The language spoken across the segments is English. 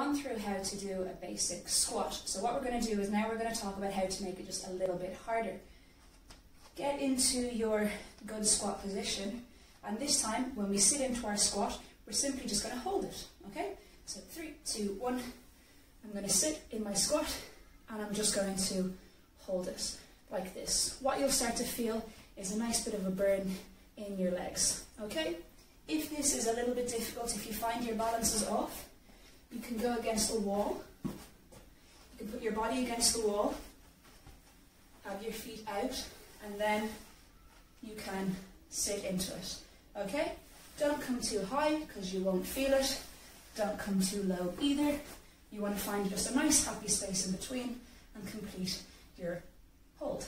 gone through how to do a basic squat. So what we're going to do is now we're going to talk about how to make it just a little bit harder. Get into your good squat position, and this time when we sit into our squat, we're simply just going to hold it, okay? So 3, 2, 1, I'm going to sit in my squat and I'm just going to hold it like this. What you'll start to feel is a nice bit of a burn in your legs, okay? If this is a little bit difficult, if you find your balance is off, you can go against the wall. You can put your body against the wall, have your feet out, and then you can sit into it, okay? Don't come too high because you won't feel it. Don't come too low either. You want to find just a nice happy space in between and complete your hold.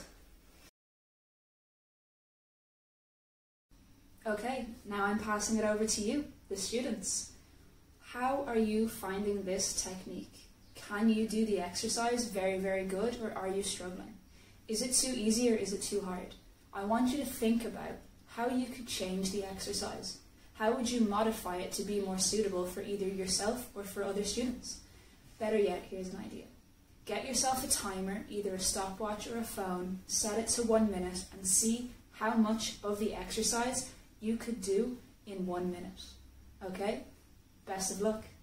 Okay, now I'm passing it over to you, the students. How are you finding this technique? Can you do the exercise very, very good, or are you struggling? Is it too easy or is it too hard? I want you to think about how you could change the exercise. How would you modify it to be more suitable for either yourself or for other students? Better yet, here's an idea. Get yourself a timer, either a stopwatch or a phone, set it to 1 minute and see how much of the exercise you could do in 1 minute. Okay? Best of luck.